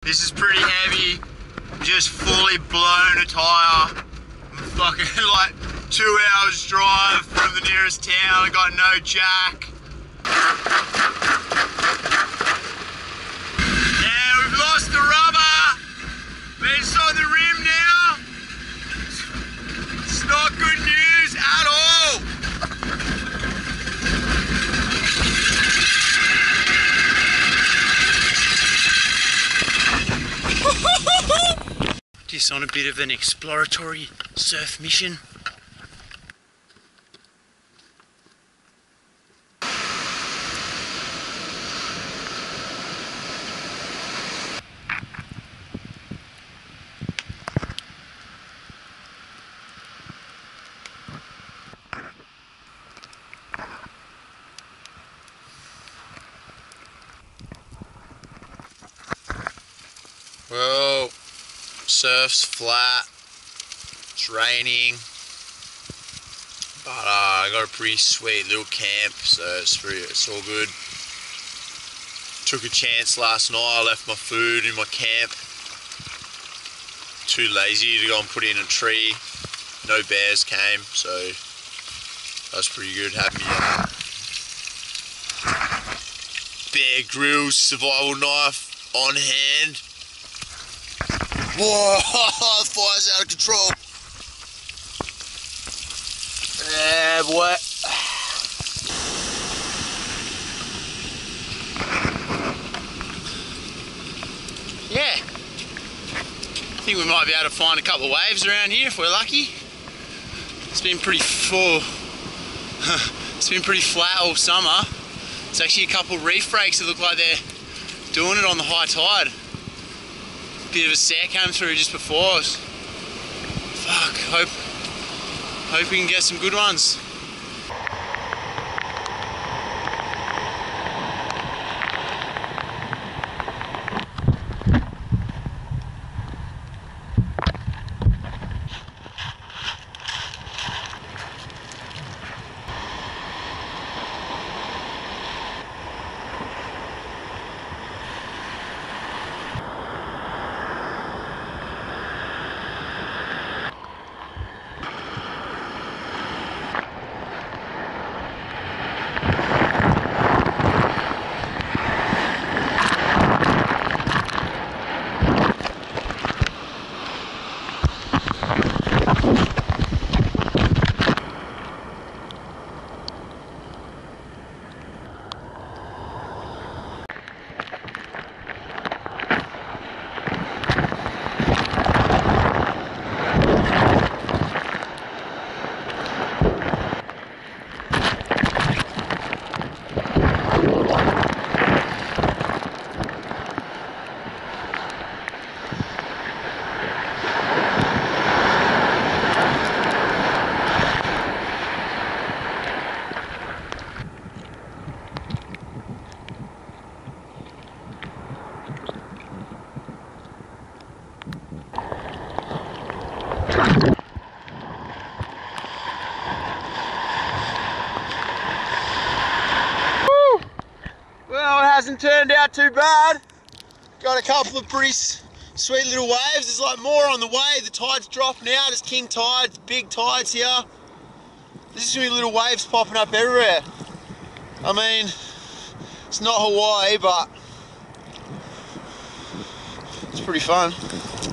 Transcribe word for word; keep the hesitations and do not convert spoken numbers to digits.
This is pretty heavy. Just fully blown a tyre. I'm fucking like two hours drive from the nearest town. I got no jack. Yeah, we've lost the rubber. We're inside the rim now. It's not good news at all. Just on a bit of an exploratory surf mission. Well, surf's flat, it's raining, but uh, I got a pretty sweet little camp, so it's, pretty, it's all good. Took a chance last night, I left my food in my camp. Too lazy to go and put in a tree, no bears came, so that was pretty good. Had me uh, Bear Grylls survival knife on hand. Whoa, the fire's out of control. Yeah, boy. Yeah. I think we might be able to find a couple of waves around here if we're lucky. It's been pretty full. It's been pretty flat all summer. There's actually a couple of reef breaks that look like they're doing it on the high tide. Bit of a set came through just before us. Fuck, hope, hope we can get some good ones. Hasn't turned out too bad. Got a couple of pretty sweet little waves. There's like more on the way. The tide's dropped now. There's king tides, big tides here. There's just little waves popping up everywhere. I mean, it's not Hawaii, but it's pretty fun.